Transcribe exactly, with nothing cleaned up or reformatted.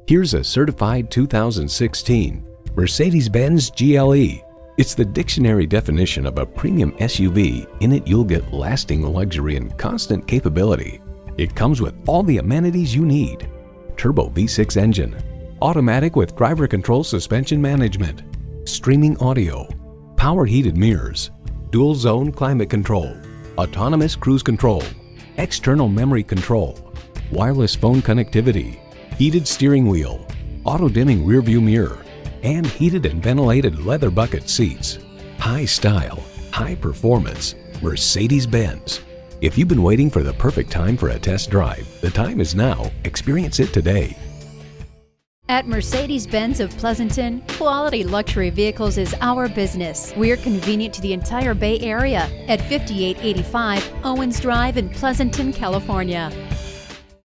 Here's a certified two thousand sixteen Mercedes-Benz G L E. It's the dictionary definition of a premium S U V. In it, you'll get lasting luxury and constant capability. It comes with all the amenities you need. Turbo V six engine, automatic with driver control suspension management, streaming audio, power heated mirrors, dual zone climate control, autonomous cruise control, external memory control, wireless phone connectivity, heated steering wheel, auto dimming rear view mirror, and heated and ventilated leather bucket seats. High style, high performance, Mercedes-Benz. If you've been waiting for the perfect time for a test drive, the time is now. Experience it today. At Mercedes-Benz of Pleasanton, quality luxury vehicles is our business. We're convenient to the entire Bay Area at fifty-eight eighty-five Owens Drive in Pleasanton, California.